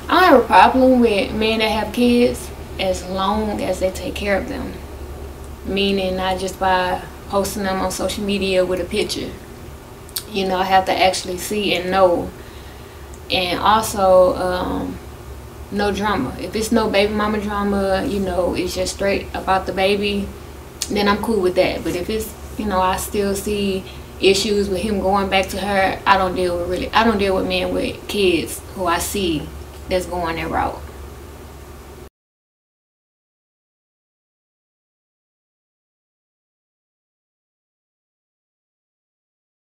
I don't have a problem with men that have kids as long as they take care of them. Meaning not just by posting them on social media with a picture. You know, I have to actually see and know. And also, no drama. If it's no baby mama drama, you know, it's just straight about the baby, then I'm cool with that. But if it's, you know, I still see issues with him going back to her, I don't deal with men with kids who I see that's going that route.